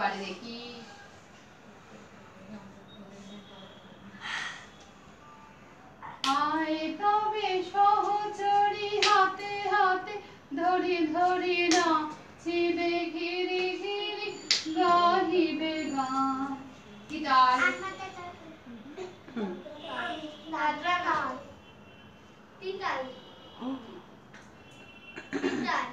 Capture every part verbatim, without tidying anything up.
পারে দেখি। আয় তবে সহচরী হাতে হাতে ধরি ধরি নাচিবে ঘিরি ঘিরি গাহিবে গান। কি তাল? তিন তাল। তিন তাল।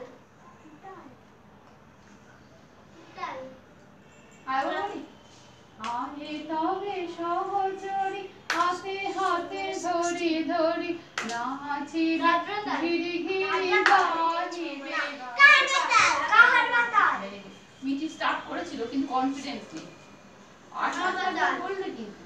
আয়ে তবে সহচরী হাতে হাতে ধরি ধরি নাচিবে ঘিরি ঘিরি গাহিবে গান। মিটি স্টার্ট করেছিল কিন্তু কনফিডেন্স নেই। আট সাতটা বললে কিন্তু